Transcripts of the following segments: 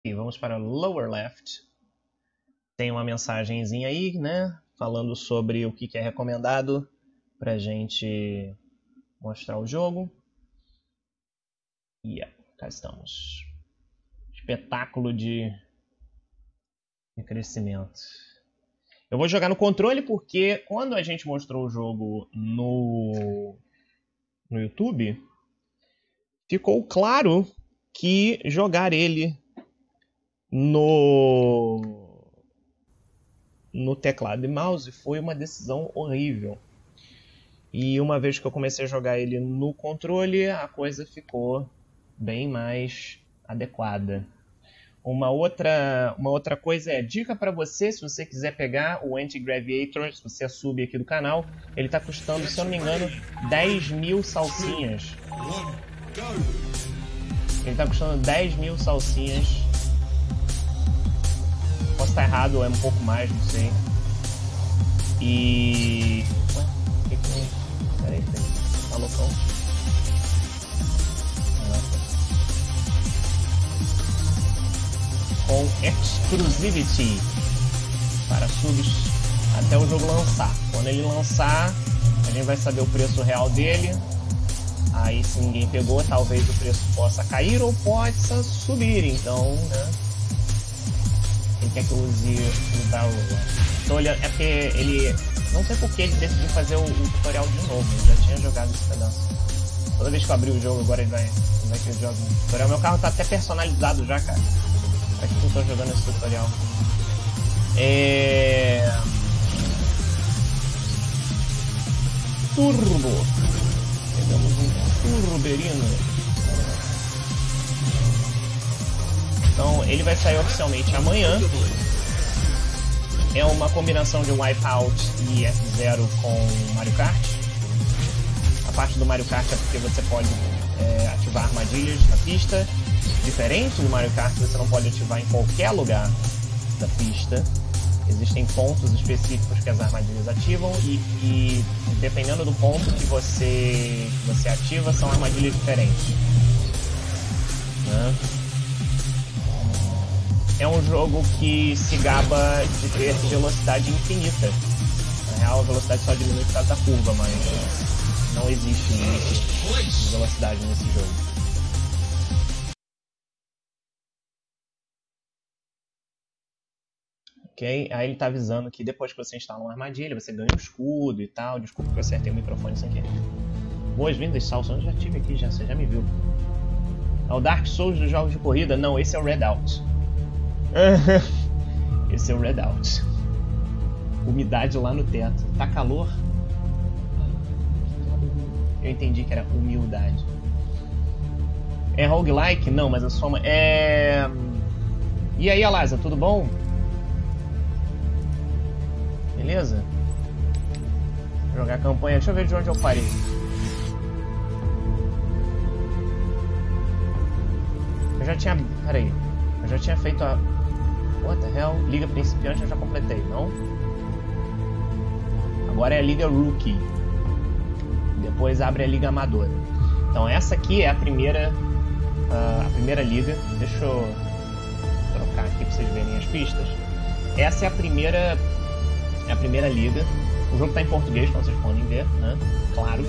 E vamos para o lower left. Tem uma mensagenzinha aí, né? Falando sobre o que é recomendado pra gente mostrar o jogo. E cá estamos. Espetáculo de crescimento. Eu vou jogar no controle porque quando a gente mostrou o jogo no YouTube, ficou claro que jogar ele no teclado e mouse foi uma decisão horrível. E uma vez que eu comecei a jogar ele no controle, a coisa ficou bem mais adequada. Uma outra coisa é dica para você, se você quiser pegar o Anti-Graviator, se você é sub aqui do canal, ele está custando, se eu não me engano, 10.000 salsinhas. Ele está custando 10.000 salsinhas. Posso estar errado, ou é um pouco mais, não sei. E... Ué, peraí, tá loucão? Com exclusivity para subs até o jogo lançar. Quando ele lançar, a gente vai saber o preço real dele. Aí, se ninguém pegou, talvez o preço possa cair ou possa subir. Então, né? Quem quer que eu use o download? Tô olhando, é porque ele... Não sei por que ele decidiu fazer o tutorial de novo. Eu já tinha jogado esse pedaço. Toda vez que eu abrir o jogo, agora ele vai ter jogo no tutorial. Meu carro tá até personalizado já, cara. Aqui que eu tô jogando esse tutorial. Turbo. Pegamos um turberino. Então ele vai sair oficialmente amanhã. É uma combinação de Wipeout e F-Zero com Mario Kart. A parte do Mario Kart é porque você pode ativar armadilhas na pista. Diferente do Mario Kart, você não pode ativar em qualquer lugar da pista. Existem pontos específicos que as armadilhas ativam e dependendo do ponto que você ativa, são armadilhas diferentes. Né? É um jogo que se gaba de ter velocidade infinita. Na real, a velocidade só diminui por causa da curva, mas não existe limite de velocidade nesse jogo. Ok, aí ele tá avisando que depois que você instala uma armadilha, você ganha um escudo e tal. Desculpa que eu acertei o microfone sem querer. Boas-vindas, Salson. Eu já estive aqui, você já me viu. É o Dark Souls dos jogos de corrida? Não, esse é o Redout. Esse é o Redout. Umidade lá no teto. Tá calor? Eu entendi que era humildade. É roguelike? Não, mas a soma é... E aí, Alaza, tudo bom? Beleza? Vou jogar a campanha. Deixa eu ver de onde eu parei. Eu já tinha... Peraí. Eu já tinha feito a... What the hell? Liga principiante eu já completei, não? Agora é a Liga Rookie. Depois abre a Liga Amadora. Então essa aqui é a primeira liga. Deixa eu trocar aqui para vocês verem as pistas. Essa é a primeira liga. O jogo está em português, como vocês podem ver, né? Claro.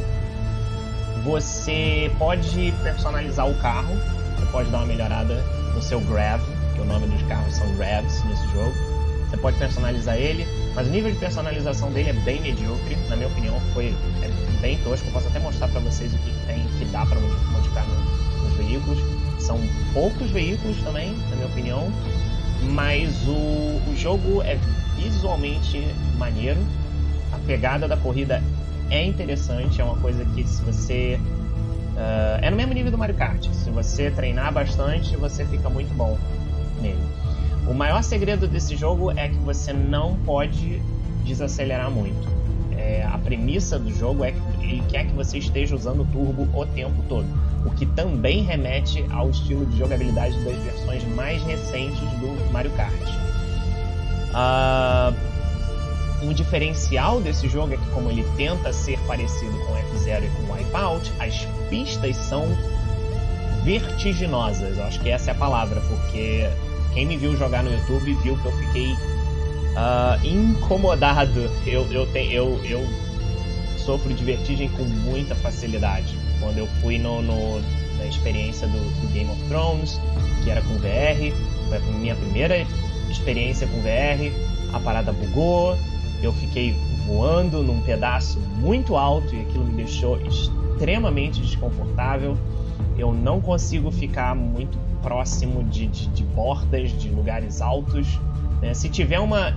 Você pode personalizar o carro. Você pode dar uma melhorada no seu Grav, que o nome dos carros são Gravs nesse jogo. Você pode personalizar ele, mas o nível de personalização dele é bem medíocre. Na minha opinião, é bem tosco. Eu posso até mostrar para vocês o que dá para modificar nos veículos. São poucos veículos também, na minha opinião, mas o jogo é visualmente maneiro. A pegada da corrida é interessante, é uma coisa que se você... é no mesmo nível do Mario Kart. Se você treinar bastante, você fica muito bom nele. O maior segredo desse jogo é que você não pode desacelerar muito. A premissa do jogo é que ele quer que você esteja usando o turbo o tempo todo, o que também remete ao estilo de jogabilidade das versões mais recentes do Mario Kart. Um diferencial desse jogo é que, como ele tenta ser parecido com F-Zero e com Wipeout, as pistas são vertiginosas. Eu acho que essa é a palavra, porque Quem me viu jogar no YouTube viu que eu fiquei incomodado. Eu sofro de vertigem com muita facilidade. Quando eu fui na experiência do Game of Thrones, que era com VR, foi a minha primeira experiência com VR, a parada bugou, eu fiquei voando num pedaço muito alto e aquilo me deixou extremamente desconfortável. Eu não consigo ficar muito próximo de bordas, de lugares altos, né? Se tiver uma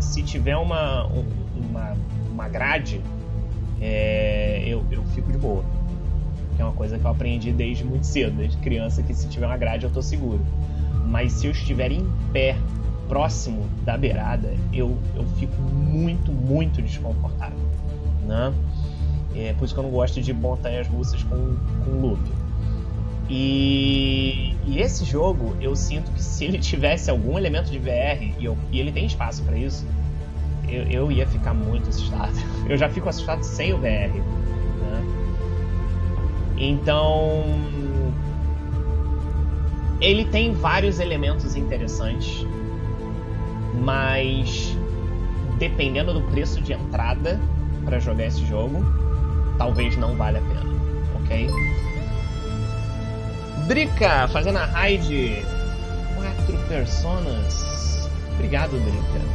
grade, eu fico de boa. Que é uma coisa que eu aprendi desde muito cedo, desde criança, que se tiver uma grade eu tô seguro. Mas se eu estiver em pé, próximo da beirada, eu fico muito, muito desconfortável, né? É por isso que eu não gosto de montanhas russas com loop. E esse jogo, eu sinto que se ele tivesse algum elemento de VR, e ele tem espaço para isso, eu ia ficar muito assustado. Eu já fico assustado sem o VR, né? Então, ele tem vários elementos interessantes, mas dependendo do preço de entrada para jogar esse jogo, talvez não valha a pena, ok? Drica, fazendo a raid 4 personas. Obrigado, Drica.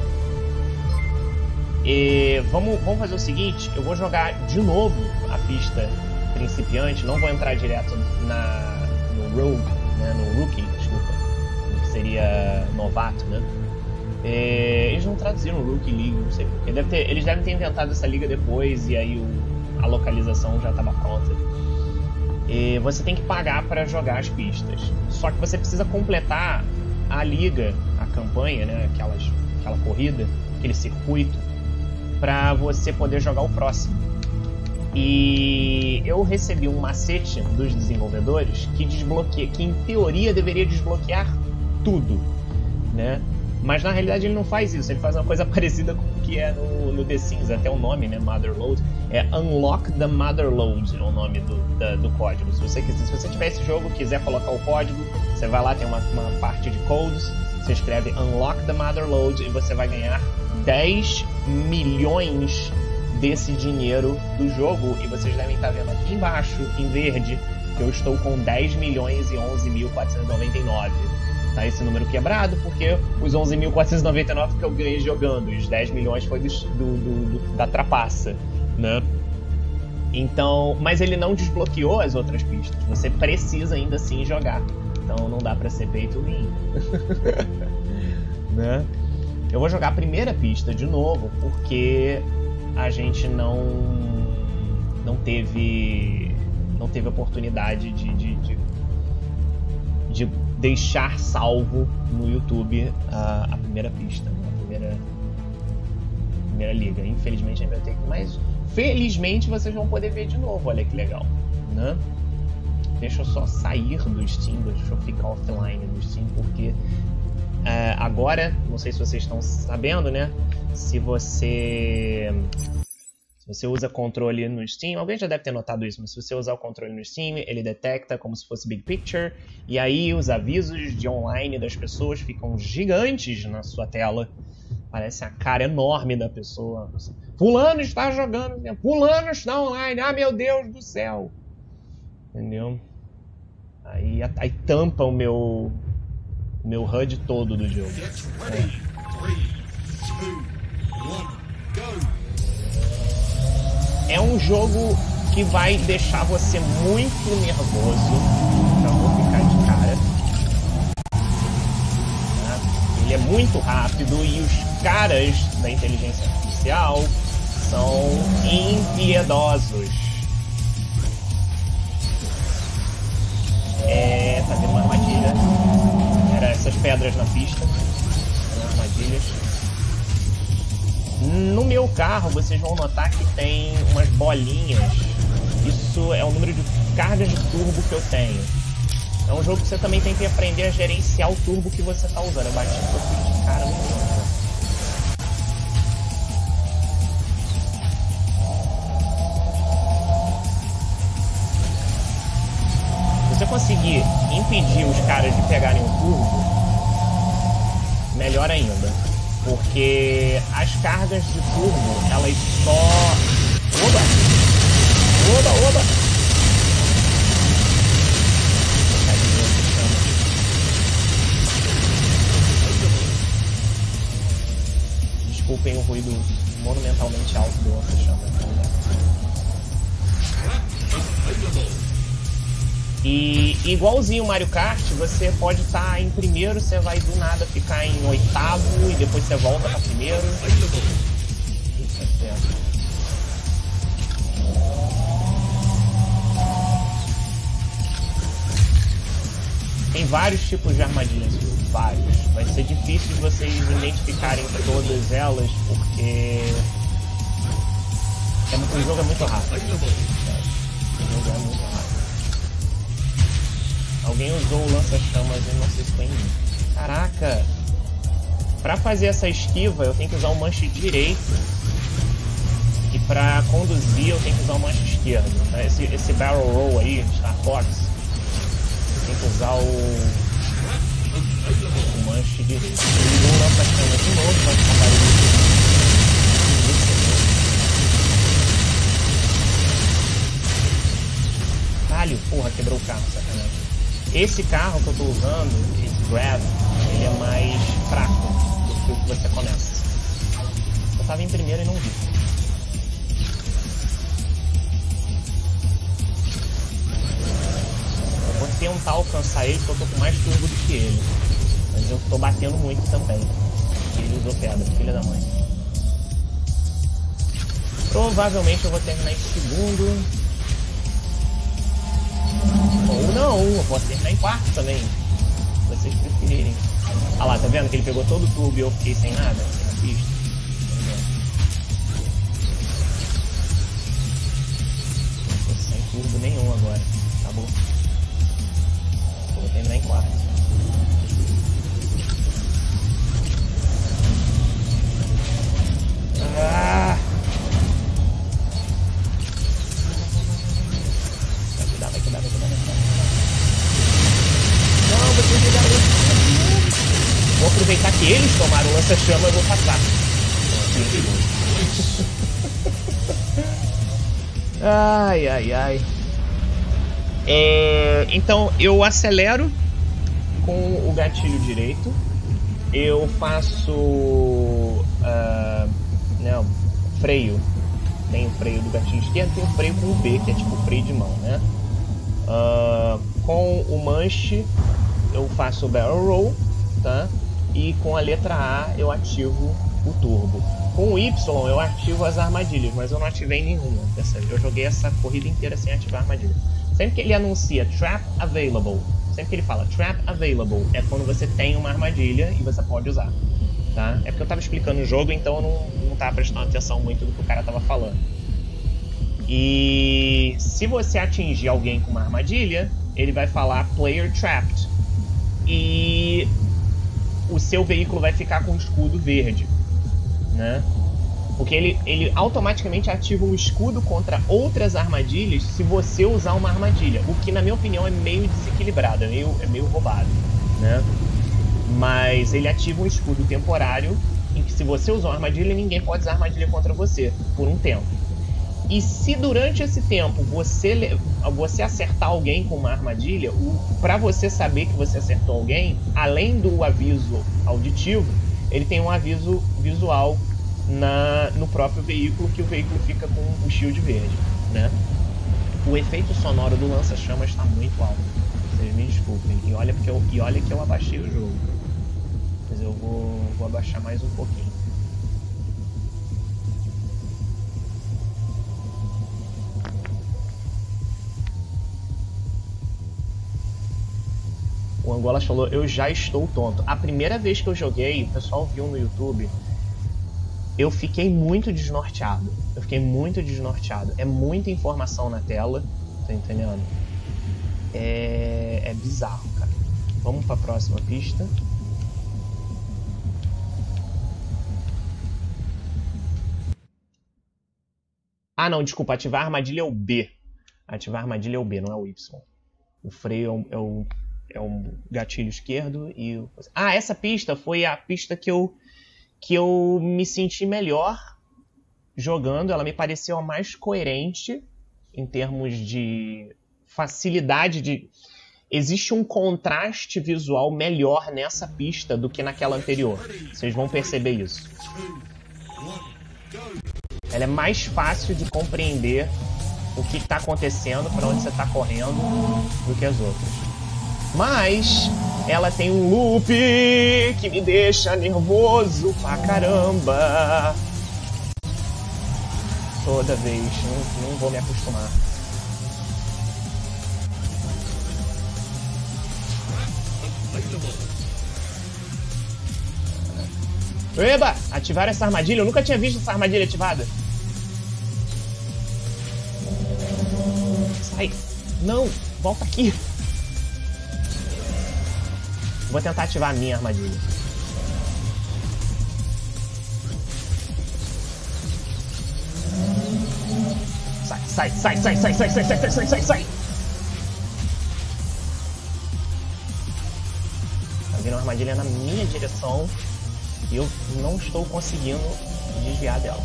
E vamos fazer o seguinte, eu vou jogar de novo a pista principiante, não vou entrar direto no Rogue, né, no Rookie, desculpa, que seria novato, né? Eles não traduziram o Rookie League, não sei porque. Eles devem ter inventado essa liga depois e aí a localização já estava pronta. Você tem que pagar para jogar as pistas. Só que você precisa completar a liga, a campanha, né, aquela corrida, aquele circuito, para você poder jogar o próximo. E eu recebi um macete dos desenvolvedores que em teoria deveria desbloquear tudo, né? Mas na realidade ele não faz isso, ele faz uma coisa parecida com o que é no The Sims, até o nome, né, Motherload, é Unlock the Motherload, é o nome do código. Se você tiver esse jogo e quiser colocar o código, você vai lá, tem uma parte de codes, você escreve Unlock the Motherload e você vai ganhar 10 milhões desse dinheiro do jogo. E vocês devem estar vendo aqui embaixo, em verde, que eu estou com 10 milhões e 11.499. Tá esse número quebrado, porque os 11.499 que eu ganhei jogando, os 10 milhões foi da trapaça, né? Então, mas ele não desbloqueou as outras pistas, você precisa ainda assim jogar, então não dá pra ser pay to win. Né? Eu vou jogar a primeira pista de novo, porque a gente não teve oportunidade de deixar salvo no YouTube a primeira pista, né? A primeira liga. Infelizmente ainda tem que, mas felizmente vocês vão poder ver de novo. Olha que legal, né? Deixa eu só sair do Steam, deixa eu ficar offline do Steam, porque agora, não sei se vocês estão sabendo, né? Se você usa controle no Steam, alguém já deve ter notado isso, mas se você usar o controle no Steam, ele detecta como se fosse Big Picture, e aí os avisos de online das pessoas ficam gigantes na sua tela. Parece a cara enorme da pessoa. Fulano está jogando, fulano está online, ah, meu Deus do céu. Entendeu? Aí tampa o meu HUD todo do jogo. É um jogo que vai deixar você muito nervoso. Já vou ficar de cara. Ele é muito rápido e os caras da inteligência artificial são impiedosos. Tá vendo uma armadilha? Era essas pedras na pista. Armadilhas. No meu carro, vocês vão notar que tem umas bolinhas. Isso é o número de cargas de turbo que eu tenho. É um jogo que você também tem que aprender a gerenciar o turbo que você está usando. Eu bati um pouco de cara no jogo. Se você conseguir impedir os caras de pegarem o turbo, melhor ainda. Porque as cargas de turbo, elas só... Oba! Oba, oba! Desculpem o ruído monumentalmente alto do lança-chamas. E igualzinho o Mario Kart, você pode estar em primeiro, você vai do nada ficar em oitavo e depois você volta para primeiro. Isso é certo. Tem vários tipos de armadilhas, vários. Vai ser difícil de vocês identificarem todas elas, porque o jogo é muito rápido. O jogo é muito rápido. Alguém usou o lança-chamas e não sei se foi em mim. Caraca! Pra fazer essa esquiva eu tenho que usar o manche direito. E pra conduzir eu tenho que usar o manche esquerdo. Esse barrel roll aí, Star Fox, eu tenho que usar o manche direito. E o lança-chamas de novo, pode ficar barulho. Caralho, porra, quebrou o carro, sacanagem. Esse carro que eu tô usando, esse Grav, ele é mais fraco do que o que você começa. Eu tava em primeiro e não vi. Eu vou tentar alcançar ele porque eu tô com mais turbo do que ele. Mas eu tô batendo muito também. Ele usou pedra, filha da mãe. Provavelmente eu vou terminar em segundo. Ou não, eu posso terminar em quarto também, se vocês preferirem. Ah lá, tá vendo que ele pegou todo o turbo e eu fiquei sem nada na pista? Não tô sem turbo nenhum agora, acabou. Vou terminar em quarto. Ah! Vai cuidar. Não, vocês ligaram o lança-chamas. Vou aproveitar que eles tomaram o lança-chama e vou passar. Ai. Então eu acelero com o gatilho direito. Eu faço freio. Tem o freio do gatilho esquerdo, tem o freio com o B, que é tipo freio de mão, né? Com o manche eu faço o barrel roll, tá? E com a letra A eu ativo o turbo. Com o Y eu ativo as armadilhas, mas eu não ativei nenhuma. Eu joguei essa corrida inteira sem ativar a armadilha. Sempre que ele anuncia Trap Available, sempre que ele fala Trap Available, é quando você tem uma armadilha e você pode usar. Tá? É porque eu tava explicando o jogo, então eu não tava prestando atenção muito no que o cara tava falando. E se você atingir alguém com uma armadilha, ele vai falar Player Trapped. E o seu veículo vai ficar com um escudo verde, né? Porque ele automaticamente ativa um escudo contra outras armadilhas se você usar uma armadilha. O que, na minha opinião, é meio desequilibrado, é meio roubado, né? Mas ele ativa um escudo temporário em que se você usar uma armadilha, ninguém pode usar armadilha contra você por um tempo. E se durante esse tempo você acertar alguém com uma armadilha, para você saber que você acertou alguém, além do aviso auditivo, ele tem um aviso visual no próprio veículo, que o veículo fica com o shield verde, né? O efeito sonoro do lança-chamas está muito alto. Vocês me desculpem. E olha que eu abaixei o jogo. Mas eu vou abaixar mais um pouquinho. O Angola falou, eu já estou tonto. A primeira vez que eu joguei, o pessoal viu no YouTube, eu fiquei muito desnorteado. É muita informação na tela, tá entendendo? É bizarro, cara. Vamos para a próxima pista. Ah, não, desculpa. Ativar a armadilha é o B. Ativar a armadilha é o B, não é o Y. O freio é o gatilho esquerdo e o... Ah, essa pista foi a pista que eu me senti melhor jogando. Ela me pareceu a mais coerente em termos de facilidade de... Existe um contraste visual melhor nessa pista do que naquela anterior. Vocês vão perceber isso. Ela é mais fácil de compreender o que está acontecendo, para onde você está correndo, do que as outras. Mas ela tem um loop que me deixa nervoso pra caramba. Toda vez. Não vou me acostumar. Eba! Ativaram essa armadilha. Eu nunca tinha visto essa armadilha ativada. Sai. Não. Volta aqui. Vou tentar ativar a minha armadilha. Sai. Tá vindo uma armadilha na minha direção e eu não estou conseguindo desviar dela.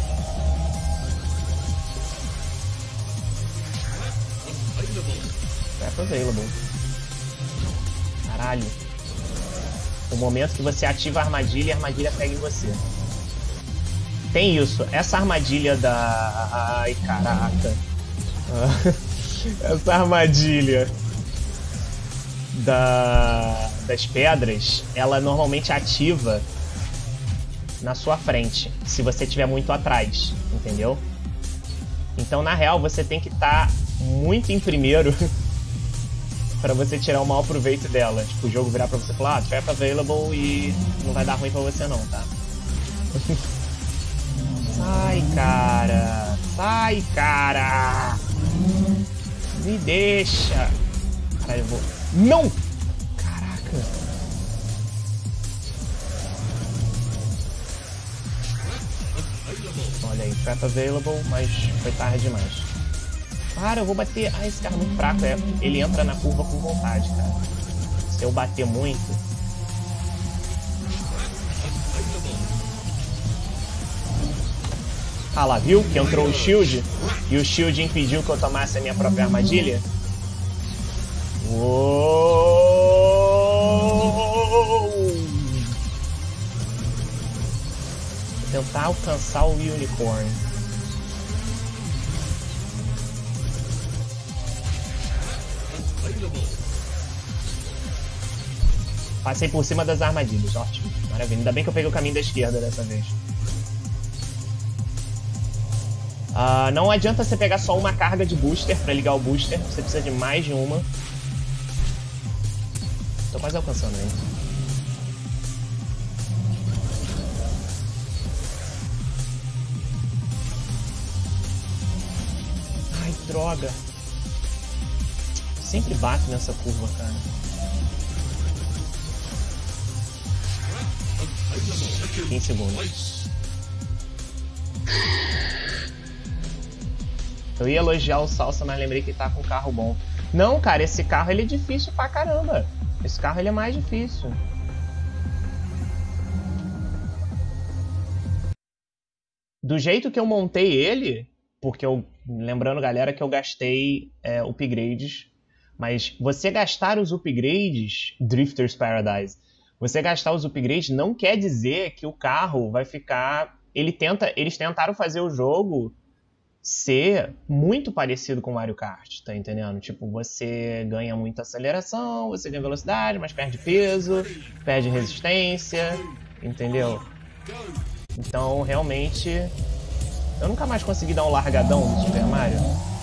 Trap available. Caralho. O momento que você ativa a armadilha pega em você. Tem isso. Essa armadilha da... Ai, caraca. Essa armadilha das pedras, ela normalmente ativa na sua frente, se você estiver muito atrás, entendeu? Então, na real, você tem que estar muito em primeiro para você tirar o maior proveito dela. Tipo, o jogo virar pra você e falar, trap available e não vai dar ruim pra você não, tá? Sai, cara! Sai, cara! Me deixa! Caralho, eu vou... Não! Caraca! Olha aí, trap available, mas foi tarde demais. Cara, eu vou bater... Ah, esse cara é muito fraco, ele entra na curva com vontade, cara. Se eu bater muito... Ah lá, viu? Que entrou o shield e o shield impediu que eu tomasse a minha própria armadilha. Uou! Vou tentar alcançar o Unicorn. Passei por cima das armadilhas, ótimo. Maravilha. Ainda bem que eu peguei o caminho da esquerda dessa vez. Não adianta você pegar só uma carga de booster para ligar o booster, você precisa de mais de uma. Tô quase alcançando ele. Ai, droga. Sempre bato nessa curva, cara. Em segundos. Eu ia elogiar o Salsa, mas lembrei que ele tá com um carro bom. Não, cara, esse carro ele é difícil pra caramba. Esse carro ele é mais difícil. Do jeito que eu montei ele, porque eu... Lembrando, galera, que eu gastei upgrades. Mas você gastar os upgrades... Drifter's Paradise. Você gastar os upgrades não quer dizer que o carro vai ficar... Eles tentaram fazer o jogo... ser muito parecido com o Mario Kart, tá entendendo? Tipo, você ganha muita aceleração, você ganha velocidade, mas perde peso, perde resistência, entendeu? Então, realmente, eu nunca mais consegui dar um largadão no Super Mario.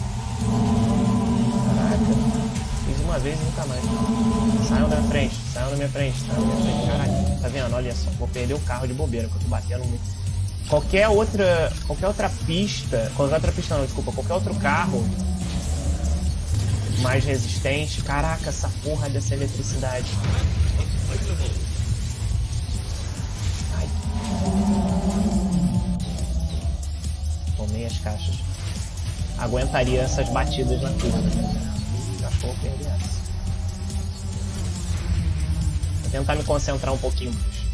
Caraca, fiz uma vez e nunca mais. Saiam da minha frente, saiam da minha frente, saiam da minha frente. Caraca, tá vendo? Olha só, vou perder o carro de bobeira, porque eu tô batendo muito. Qualquer outra pista não, desculpa, qualquer outro carro mais resistente. Caraca, essa porra dessa eletricidade. Ai. Tomei as caixas. Aguentaria essas batidas na curva, né? Acho que eu vou perder essa. tentar me concentrar um pouquinho mais.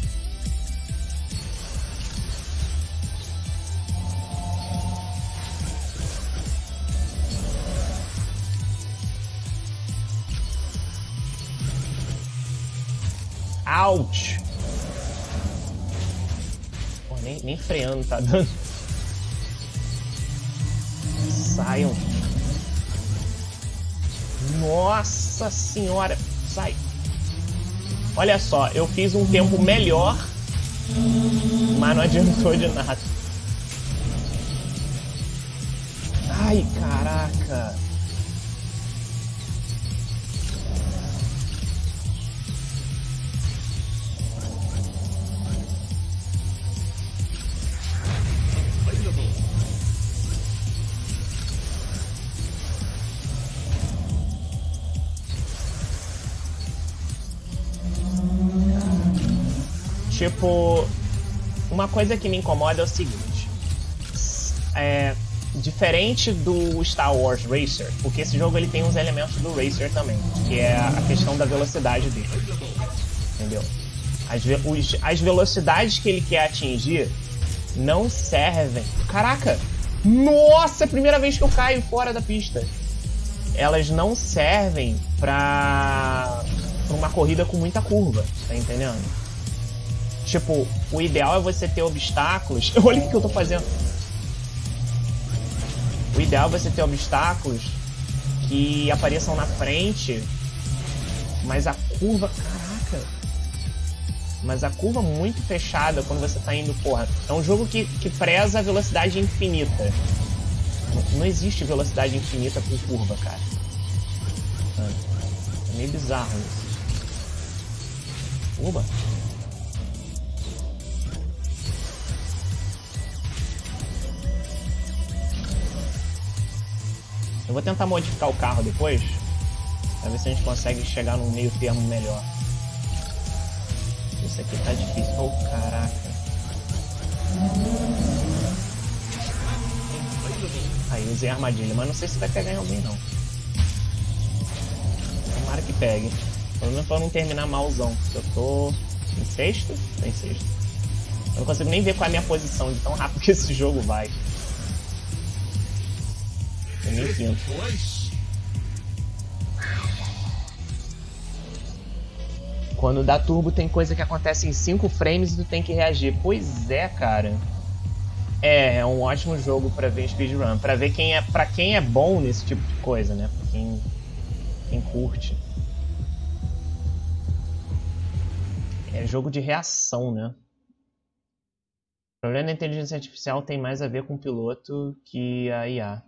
Ouch! Pô, nem freando tá dando. Saiam. Nossa senhora! Sai! Olha só, eu fiz um tempo melhor, mas não adiantou de nada. Ai, caraca! Tipo, uma coisa que me incomoda é o seguinte, diferente do Star Wars Racer, porque esse jogo ele tem uns elementos do Racer também, que é a questão da velocidade dele, entendeu? As velocidades que ele quer atingir não servem... Caraca! Nossa, é a primeira vez que eu caio fora da pista. Elas não servem pra uma corrida com muita curva, tá entendendo? Tipo, o ideal é você ter obstáculos... Olha o que eu tô fazendo. O ideal é você ter obstáculos que apareçam na frente, mas a curva... Caraca! Mas a curva muito fechada quando você tá indo... Porra, é um jogo que preza a velocidade infinita. Não existe velocidade infinita com curva, cara. É meio bizarro isso. Oba! Eu vou tentar modificar o carro depois, pra ver se a gente consegue chegar num meio termo melhor. Isso aqui tá difícil. Oh, caraca. Aí, usei a armadilha, mas não sei se vai pegar em alguém, não. Tomara que pegue. Pelo menos pra não terminar malzão. Eu tô em sexto? Tô em sexto. Eu não consigo nem ver qual é a minha posição, de tão rápido que esse jogo vai. Quando dá turbo tem coisa que acontece em 5 frames e tu tem que reagir. Pois é, cara. É um ótimo jogo pra ver speedrun. Pra ver pra quem é bom nesse tipo de coisa, né? Pra quem curte. É jogo de reação, né? O problema da inteligência artificial tem mais a ver com o piloto que a IA.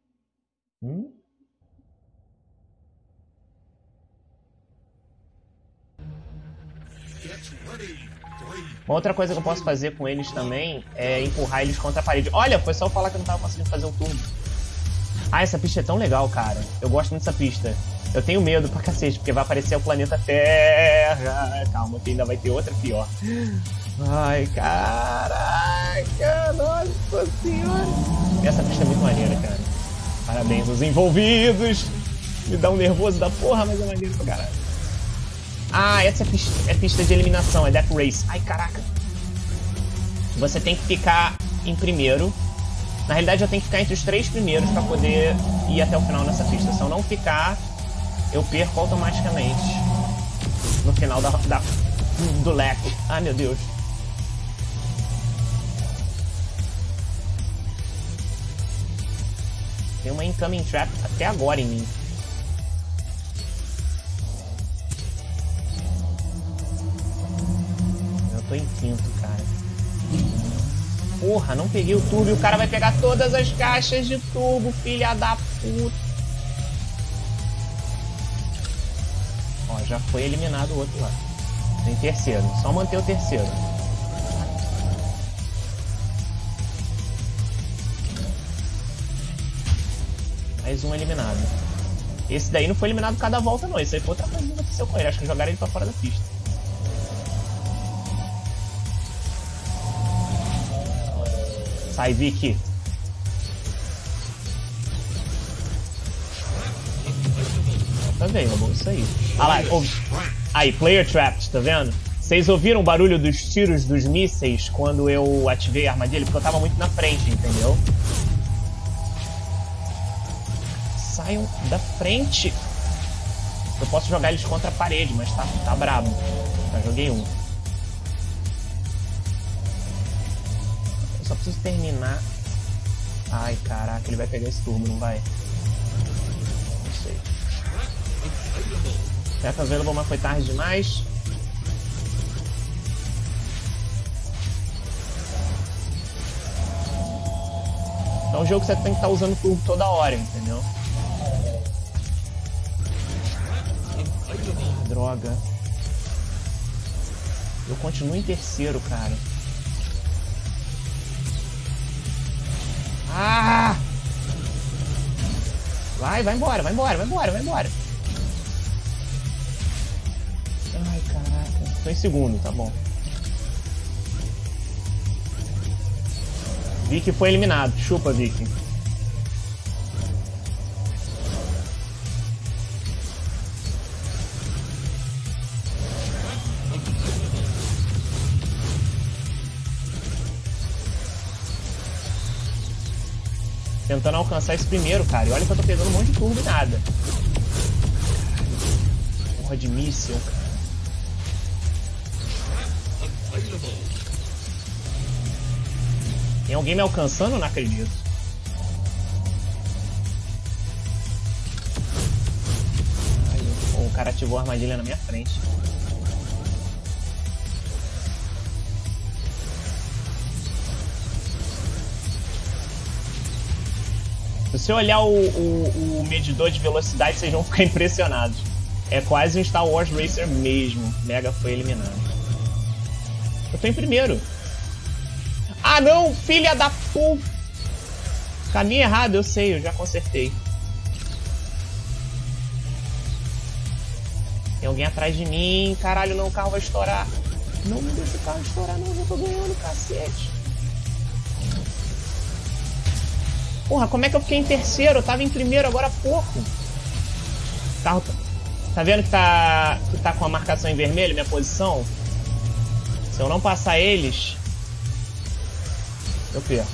Uma outra coisa que eu posso fazer com eles também é empurrar eles contra a parede. Olha, foi só eu falar que eu não tava conseguindo fazer o turbo. Ah, essa pista é tão legal, cara. Eu gosto muito dessa pista. Eu tenho medo pra cacete, porque vai aparecer o planeta Terra. Calma, que ainda vai ter outra pior. Ai, caraca, nossa senhora. Essa pista é muito maneira, cara. Parabéns aos envolvidos. Me dá um nervoso da porra, mas é maneiro pra caralho. Ah, essa é pista de eliminação, é Death Race. Ai, caraca. Você tem que ficar em primeiro. Na realidade, eu tenho que ficar entre os 3 primeiros pra poder ir até o final nessa pista. Se eu não ficar, eu perco automaticamente no final do leque. Ai, meu Deus. Tem uma incoming trap até agora em mim. Eu tô em quinto, cara. Porra, não peguei o turbo e o cara vai pegar todas as caixas de turbo, filha da puta. Ó, já foi eliminado o outro lá. Tem terceiro, só manter o terceiro. Mais um eliminado. Esse daí não foi eliminado cada volta, não. Esse aí foi outra coisa que aconteceu com ele. Acho que jogaram ele pra fora da pista. Sai, Vicky. Tá vendo, amor? Isso aí. Ah lá, Aí, Player Trapped, tá vendo? Vocês ouviram o barulho dos tiros dos mísseis quando eu ativei a armadilha? Porque eu tava muito na frente, entendeu? Saiam da frente. Eu posso jogar eles contra a parede, mas tá brabo. Já joguei um. Eu só preciso terminar. Ai, caraca, ele vai pegar esse turbo, não vai? Não sei. Certo, available, mas foi tarde demais. Então é um jogo que você tem que estar usando turbo toda hora, entendeu? Droga. Eu continuo em terceiro, cara. Ah! Vai embora, vai embora, vai embora, vai embora. Ai, caraca. Tô em segundo, tá bom. Vicky foi eliminado. Chupa, Vicky. Tentando alcançar esse primeiro, cara. E olha que eu tô pegando um monte de turbo e nada. Porra de míssil, cara. Tem alguém me alcançando? Não acredito. Ai, o cara ativou a armadilha na minha frente. Se você olhar o medidor de velocidade, vocês vão ficar impressionados. É quase um Star Wars Racer mesmo. Mega foi eliminado. Eu tô em primeiro. Ah não, filha da puta! Caminho errado, eu sei, eu já consertei. Tem alguém atrás de mim. Caralho, não, o carro vai estourar. Não me deixa o carro estourar, não, eu já tô ganhando, cacete. Porra, como é que eu fiquei em terceiro? Eu tava em primeiro agora há pouco. O carro tá vendo que tá com a marcação em vermelho, minha posição? Se eu não passar eles, eu perco.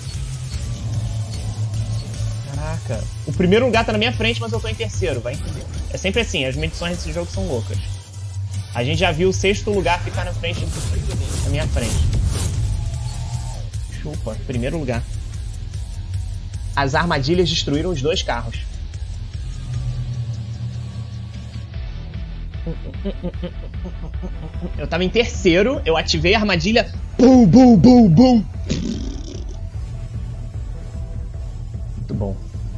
Caraca. O primeiro lugar tá na minha frente, mas eu tô em terceiro, vai entender. É sempre assim, as medições desse jogo são loucas. A gente já viu o sexto lugar ficar na frente, na minha frente. Chupa, primeiro lugar. As armadilhas destruíram os dois carros. Eu tava em terceiro, eu ativei a armadilha. Bum, bum, bum, bum. Muito bom.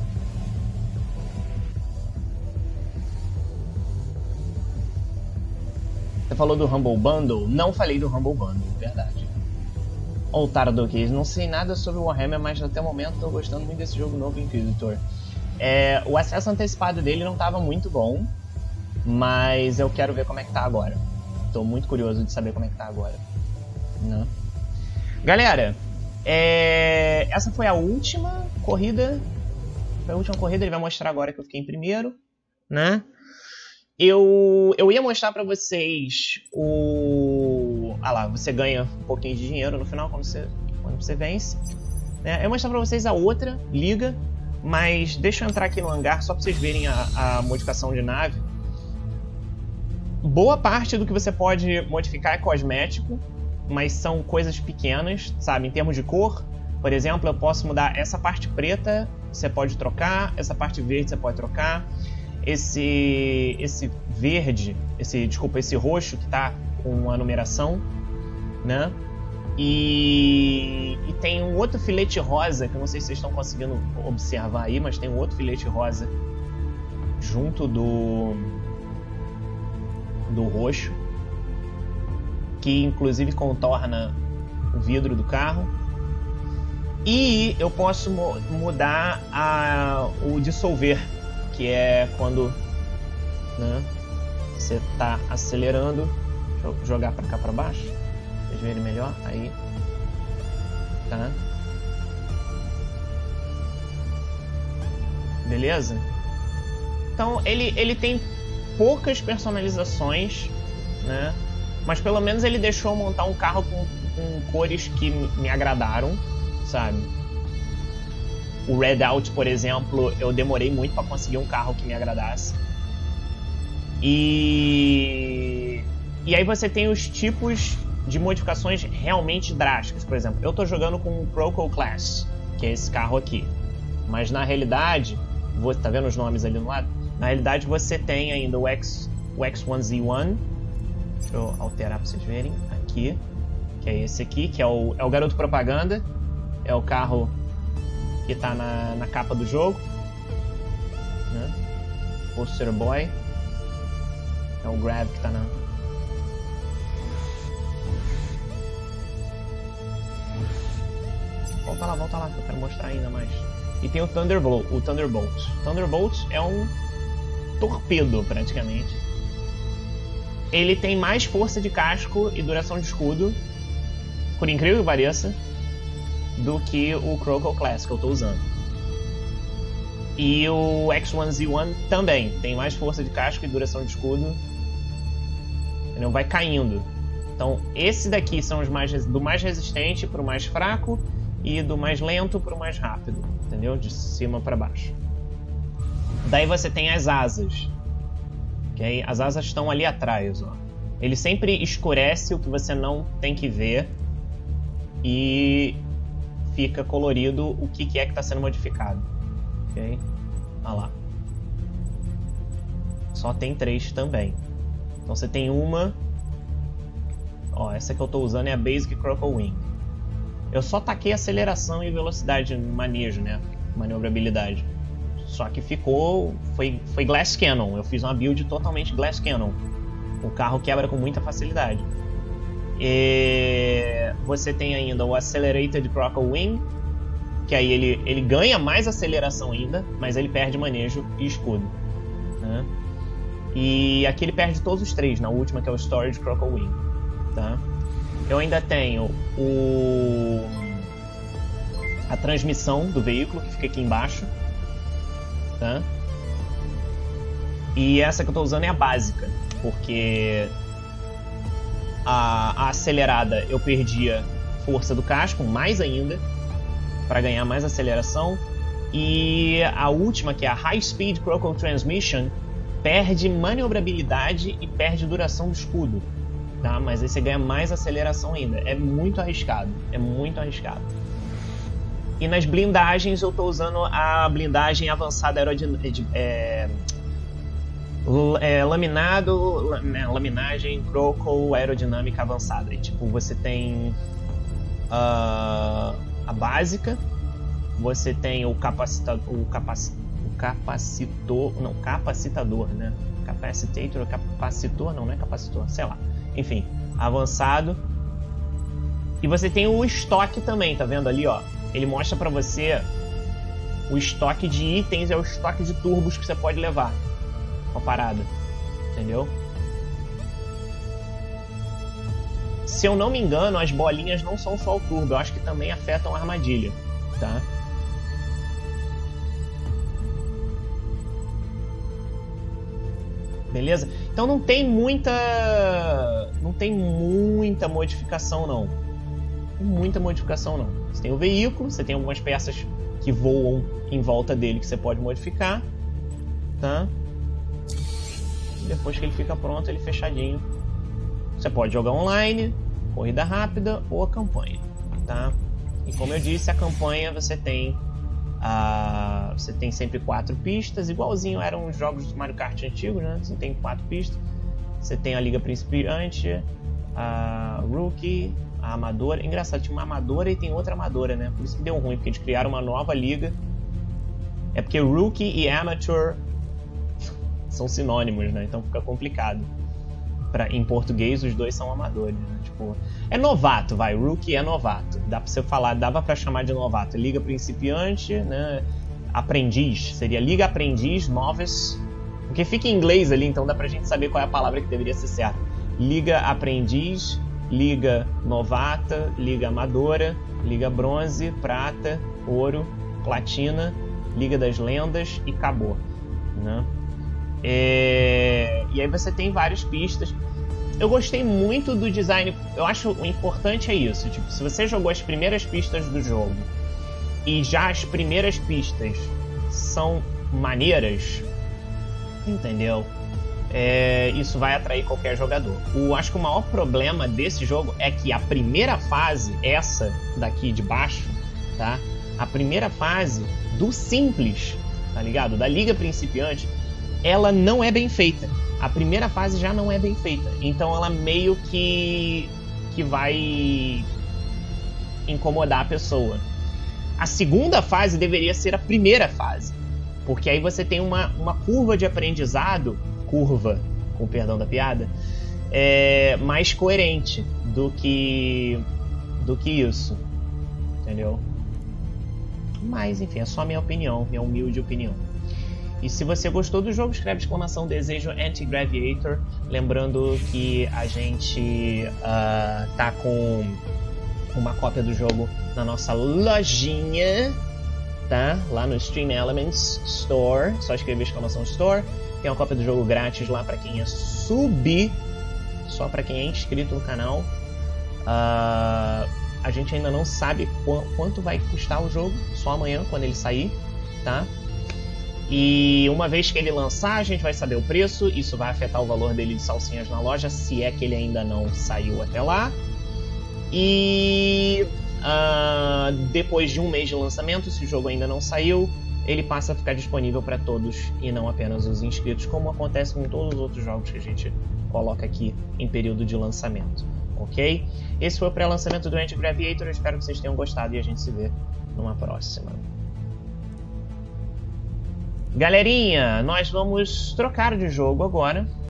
Você falou do Humble Bundle? Não falei do Humble Bundle, verdade. Ou Taradoki, não sei nada sobre o Warhammer, mas até o momento tô gostando muito desse jogo novo Inquisitor. O acesso antecipado dele não tava muito bom, mas eu quero ver como é que tá agora. Tô muito curioso de saber como é que tá agora. Né? Galera, essa foi a última corrida. Foi a última corrida, ele vai mostrar agora que eu fiquei em primeiro, né? Eu ia mostrar pra vocês Ah lá, você ganha um pouquinho de dinheiro no final quando você vence. Eu ia mostrar pra vocês a outra liga, mas deixa eu entrar aqui no hangar só pra vocês verem a modificação de nave. Boa parte do que você pode modificar é cosmético, mas são coisas pequenas, sabe? Em termos de cor, por exemplo, eu posso mudar essa parte preta, você pode trocar, essa parte verde você pode trocar. Esse verde, esse roxo que tá com a numeração, né? E tem um outro filete rosa, que eu não sei se vocês estão conseguindo observar aí, mas tem um outro filete rosa junto do roxo, que inclusive contorna o vidro do carro. E eu posso mudar o dissolver, que é quando, né, você está acelerando. Deixa eu jogar para cá para baixo, pra vocês verem melhor. Aí, tá? Beleza? Então ele tem poucas personalizações, né? Mas pelo menos ele deixou eu montar um carro com cores que me agradaram, sabe? O Redout, por exemplo, eu demorei muito para conseguir um carro que me agradasse. E aí você tem os tipos de modificações realmente drásticas. Por exemplo, eu tô jogando com o Croco Class, que é esse carro aqui. Mas na realidade, tá vendo os nomes ali no lado? Na realidade você tem ainda o X1Z1. Deixa eu alterar para vocês verem aqui. Que é esse aqui, que é o garoto propaganda. É o carro que tá na capa do jogo, né? Poster Boy. É o Grav que tá na... Volta lá, que eu quero mostrar ainda mais. E tem o Thunderbolt. O Thunderbolt é um torpedo, praticamente. Ele tem mais força de casco e duração de escudo, por incrível que pareça, do que o Croco Class que eu tô usando. E o X1Z1 também tem mais força de casco e duração de escudo. Ele não vai caindo. Então esses daqui são os do mais resistente para o mais fraco e do mais lento para o mais rápido, entendeu? De cima para baixo. Daí você tem as asas, okay? As asas estão ali atrás, ó. Ele sempre escurece o que você não tem que ver e fica colorido o que é que está sendo modificado, ok? Olha lá. Só tem 3 também. Então você tem uma... Ó, essa que eu estou usando é a Basic Croco Wing. Eu só taquei aceleração e velocidade no manejo, né? Maniobrabilidade. Só que foi Glass Cannon. Eu fiz uma build totalmente Glass Cannon. O carro quebra com muita facilidade. E você tem ainda o Accelerated Croco Wing, que aí ele ganha mais aceleração ainda, mas ele perde manejo e escudo, né? E aqui ele perde todos os 3, na última, que é o Storage Croco Wing, tá? Eu ainda tenho a transmissão do veículo, que fica aqui embaixo, tá? E essa que eu estou usando é a básica, porque a acelerada eu perdia força do casco, mais ainda, para ganhar mais aceleração. E a última, que é a High Speed Croco Transmission, perde maniobrabilidade e perde duração do escudo, tá? Mas aí você ganha mais aceleração ainda. É muito arriscado, é muito arriscado. E nas blindagens eu estou usando a blindagem avançada laminagem Croco aerodinâmica avançada. E, tipo, você tem a básica, você tem o capacitador, né? Capacitator ou capacitor, não é capacitor, sei lá. Enfim, avançado. E você tem o estoque também, tá vendo ali, ó? Ele mostra pra você o estoque de itens, é o estoque de turbos que você pode levar com a parada, entendeu? Se eu não me engano, as bolinhas não são só o turbo, eu acho que também afetam a armadilha, tá? Beleza? Então não tem muita modificação não. Muita modificação não. Você tem o veículo, você tem algumas peças que voam em volta dele que você pode modificar, tá? E depois que ele fica pronto, ele fechadinho. Você pode jogar online, corrida rápida ou a campanha, tá? E como eu disse, a campanha você tem sempre 4 pistas, igualzinho eram os jogos do Mario Kart antigos, né? Você tem 4 pistas. Você tem a Liga Principiante, a Rookie, a Amadora. Engraçado, tinha uma Amadora e tem outra Amadora, né? Por isso que deu ruim, porque eles criaram uma nova liga. É porque Rookie e Amateur são sinônimos, né? Então fica complicado. Em português, os dois são amadores, né? Tipo, é novato, vai. Rookie é novato. Dá pra você falar, dava pra chamar de novato. Liga Principiante, né? Aprendiz. Seria Liga Aprendiz, Novice. Porque fica em inglês ali, então dá pra gente saber qual é a palavra que deveria ser certa. Liga Aprendiz, Liga Novata, Liga Amadora, Liga Bronze, Prata, Ouro, Platina, Liga das Lendas e acabou, né? E aí você tem várias pistas. Eu gostei muito do design. Eu acho o importante é isso. Tipo, se você jogou as primeiras pistas do jogo e já as primeiras pistas são maneiras, entendeu? Isso vai atrair qualquer jogador. Acho que o maior problema desse jogo é que a primeira fase, essa daqui de baixo, tá? A primeira fase do simples, tá ligado? Da Liga Principiante, ela não é bem feita. A primeira fase já não é bem feita. Então ela meio que vai incomodar a pessoa. A segunda fase deveria ser a primeira fase. Porque aí você tem uma curva de aprendizado, com perdão da piada, mais coerente do que isso. Entendeu? Mas, enfim, é só minha opinião, minha humilde opinião. E se você gostou do jogo, escreve exclamação desejo Anti-Graviator. Lembrando que a gente tá com uma cópia do jogo na nossa lojinha, tá? Lá no Stream Elements Store. Só escrever exclamação Store. Tem uma cópia do jogo grátis lá para quem é sub. Só para quem é inscrito no canal. A gente ainda não sabe quanto vai custar o jogo. Só amanhã, quando ele sair, tá? E uma vez que ele lançar, a gente vai saber o preço. Isso vai afetar o valor dele de salsinhas na loja, se é que ele ainda não saiu até lá. E depois de um mês de lançamento, se o jogo ainda não saiu, ele passa a ficar disponível para todos e não apenas os inscritos, como acontece com todos os outros jogos que a gente coloca aqui em período de lançamento. Ok? Esse foi o pré-lançamento do Anti-Graviator. Eu espero que vocês tenham gostado e a gente se vê numa próxima. Galerinha, nós vamos trocar de jogo agora.